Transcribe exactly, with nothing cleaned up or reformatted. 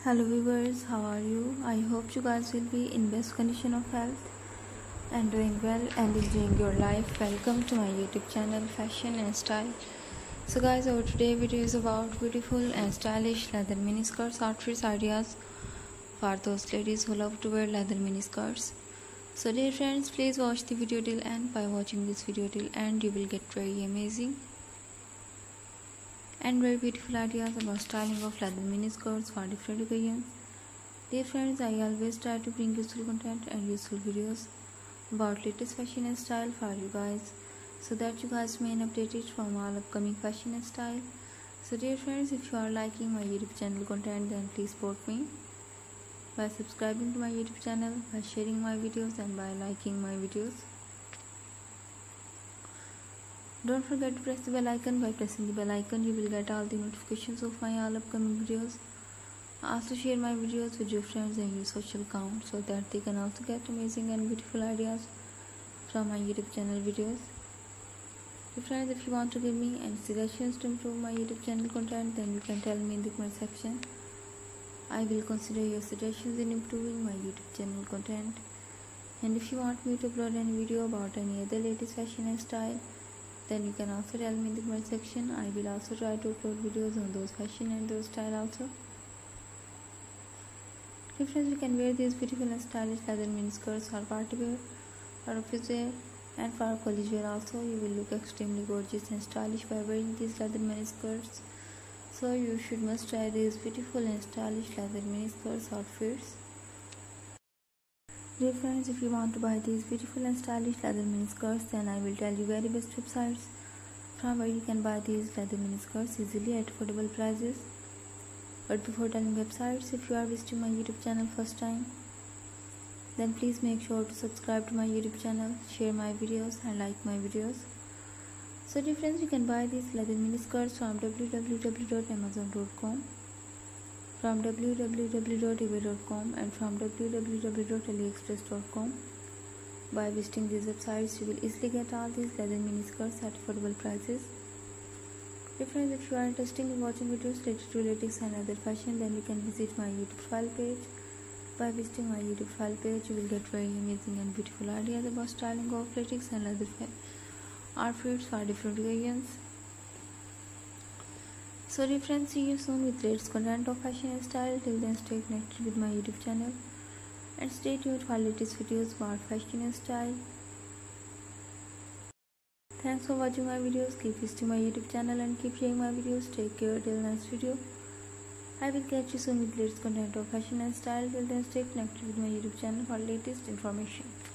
Hello viewers, how are you? I hope you guys will be in best condition of health and doing well and enjoying your life. Welcome to my YouTube channel Fashion and Style. So guys, our today video is about beautiful and stylish leather miniskirts outfits ideas for those ladies who love to wear leather miniskirts. So dear friends, please watch the video till end. By watching this video till end, you will get very amazing and very beautiful ideas about styling of leather miniskirts for different occasions. Dear friends, I always try to bring useful content and useful videos about latest fashion and style for you guys, so that you guys may update it from all upcoming fashion and style. So dear friends, if you are liking my YouTube channel content, then please support me by subscribing to my YouTube channel, by sharing my videos and by liking my videos. Don't forget to press the bell icon. By pressing the bell icon, you will get all the notifications of my all upcoming videos. Also share my videos with your friends and your social accounts, so that they can also get amazing and beautiful ideas from my YouTube channel videos. So friends, if you want to give me any suggestions to improve my YouTube channel content, then you can tell me in the comment section. I will consider your suggestions in improving my YouTube channel content. And if you want me to upload any video about any other latest fashion and style, then you can also tell me in the comment section. I will also try to upload videos on those fashion and those style also. Dear friends, you can wear these beautiful and stylish leather miniskirts for party wear or office wear, and for college wear also. You will look extremely gorgeous and stylish by wearing these leather miniskirts. So you should must try these beautiful and stylish leather miniskirts outfits. Dear friends, if you want to buy these beautiful and stylish leather miniskirts, then I will tell you very best websites from where you can buy these leather miniskirts easily at affordable prices. But before telling websites, if you are visiting my YouTube channel first time, then please make sure to subscribe to my YouTube channel, share my videos and like my videos. So dear friends, you can buy these leather miniskirts from w w w dot amazon dot com, from w w w dot ebay dot com and from w w w dot aliexpress dot com. By visiting these websites, you will easily get all these leather miniskirts at affordable prices. Dear friends, if you are interested in watching videos related to latex and other fashion, then you can visit my YouTube profile page. By visiting my YouTube profile page, you will get very amazing and beautiful ideas about styling of latex and leather outfits for different occasions. So dear friends, see you soon with latest content of fashion and style. Till then, stay connected with my YouTube channel and stay tuned for latest videos about fashion and style. Thanks for watching my videos. Keep visiting my YouTube channel and keep sharing my videos. Take care till next video. I will catch you soon with latest content of fashion and style. Till then, stay connected with my YouTube channel for latest information.